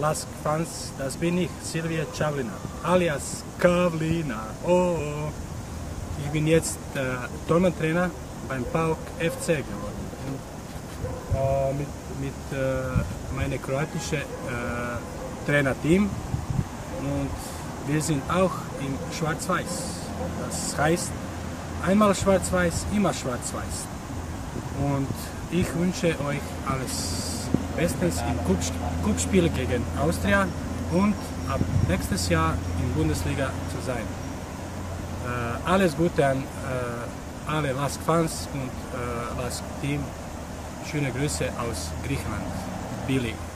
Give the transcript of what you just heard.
LASK-Fans, das bin ich, Silvije Cavlina, alias Cavlina. Oh, oh. Ich bin jetzt Tormann-Trainer beim PAOK FC geworden. Mit meinem kroatischen Trainerteam. Und wir sind auch in schwarz-weiß. Das heißt, einmal schwarz-weiß, immer schwarz-weiß. Und ich wünsche euch alles Bestens im Cup-Spiel gegen Austria und ab nächstes Jahr in Bundesliga zu sein. Alles Gute an alle LASK-Fans und LASK-Team. Schöne Grüße aus Griechenland. Billy.